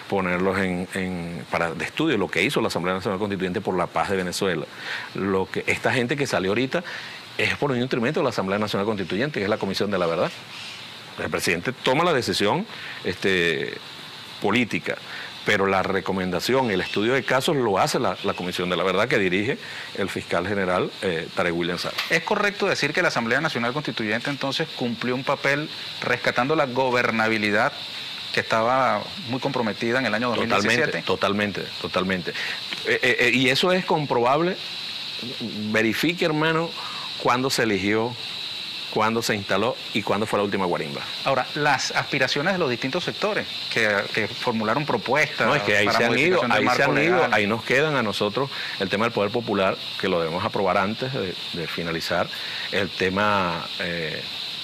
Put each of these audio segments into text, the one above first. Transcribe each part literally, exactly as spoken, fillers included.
ponerlos en, en, para de estudio, lo que hizo la Asamblea Nacional Constituyente por la paz de Venezuela. Lo que esta gente que salió ahorita es por un instrumento de la Asamblea Nacional Constituyente, que es la Comisión de la Verdad. El presidente toma la decisión este, política, pero la recomendación, el estudio de casos lo hace la, la Comisión de la Verdad que dirige el fiscal general eh, Tarek William Saab. ¿Es correcto decir que la Asamblea Nacional Constituyente entonces cumplió un papel rescatando la gobernabilidad que estaba muy comprometida en el año dos mil diecisiete? Totalmente, totalmente, totalmente. Eh, eh, y eso es comprobable. Verifique, hermano, cuándo se eligió, cuándo se instaló y cuándo fue la última guarimba. Ahora, las aspiraciones de los distintos sectores que, que formularon propuestas. No, es que ahí se han ido, ahí se han ido, ahí nos quedan a nosotros el tema del poder popular, que lo debemos aprobar antes de, de finalizar, el tema... Eh,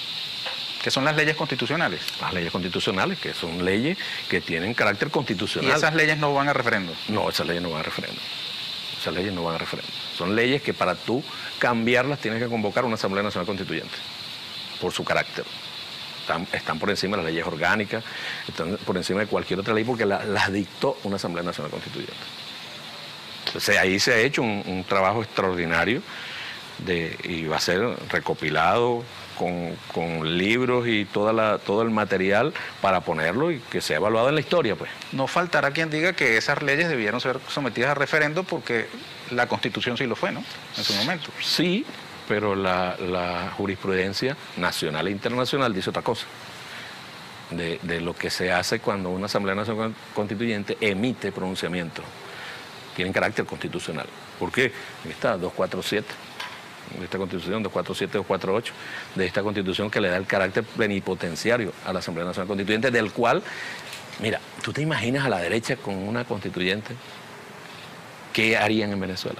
que son las leyes constitucionales. Las leyes constitucionales, que son leyes que tienen carácter constitucional. ¿Y esas leyes no van a referendo? No, esas leyes no van a referendo. Esas leyes no van a referendo. Son leyes que para tú cambiarlas tienes que convocar una Asamblea Nacional Constituyente, por su carácter. Están, están por encima de las leyes orgánicas, están por encima de cualquier otra ley porque la, las dictó una Asamblea Nacional Constituyente. Entonces ahí se ha hecho un, un trabajo extraordinario de, y va a ser recopilado con, con libros y toda la, todo el material para ponerlo y que sea evaluado en la historia, pues. No faltará quien diga que esas leyes debieron ser sometidas a referendo porque la Constitución sí lo fue, ¿no? En su momento. Sí, pero la, la jurisprudencia nacional e internacional dice otra cosa. De, de lo que se hace cuando una Asamblea Nacional Constituyente emite pronunciamiento. Tienen carácter constitucional. ¿Por qué? Aquí está doscientos cuarenta y siete. De esta Constitución, doscientos cuarenta y siete, doscientos cuarenta y ocho, de esta Constitución que le da el carácter plenipotenciario a la Asamblea Nacional Constituyente, del cual, mira, ¿tú te imaginas a la derecha con una constituyente? ¿Qué harían en Venezuela?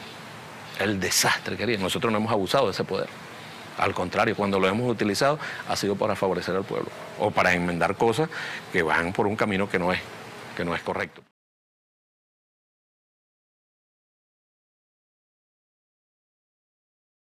El desastre que harían. Nosotros no hemos abusado de ese poder. Al contrario, cuando lo hemos utilizado ha sido para favorecer al pueblo o para enmendar cosas que van por un camino que no es, que no es correcto.